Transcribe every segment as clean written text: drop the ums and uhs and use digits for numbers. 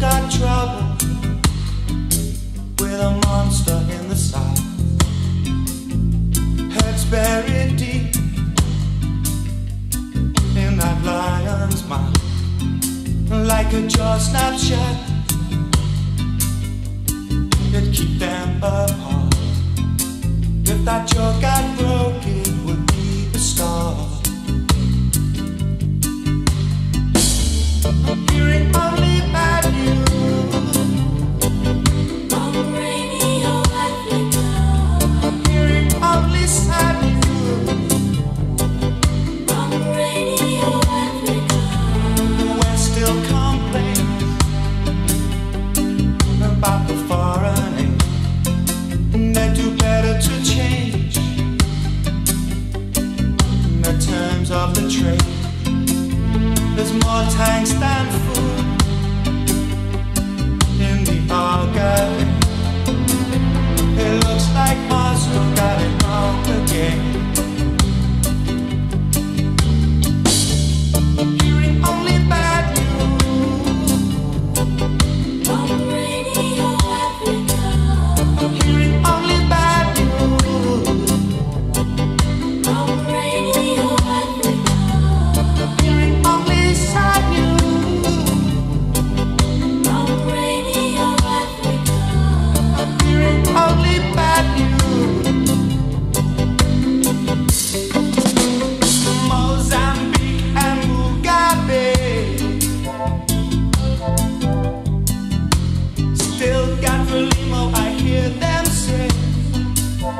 got trouble with a monster in the south. Heads buried deep in that lion's mouth, like a jaw snap shut. It'd keep them apart. If that jaw got broke, it would be the start. I'm hearing only bad news on Radio Africa. I'm hearing only sad news on Radio Africa. The West still complains about the foreign aid. They do better to change the terms of the trade. There's more tanks than food in the Algarve. It looks like Moscow got it wrong again. Hearing only bad news on Radio Africa. I'm hearing only bad news on Radio Africa. I'm hearing only sad news on Radio Africa. I'm hearing only bad news. Mozambique and Mugabe still got Frelimo, I hear them say.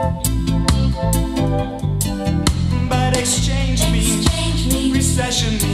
But exchange means recession means